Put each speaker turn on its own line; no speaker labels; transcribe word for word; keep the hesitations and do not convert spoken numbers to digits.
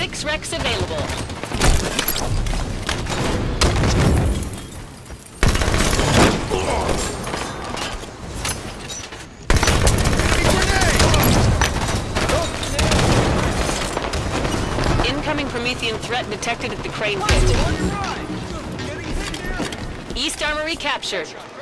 Six wrecks available. Incoming Promethean threat detected at the crane pit. East Armory captured.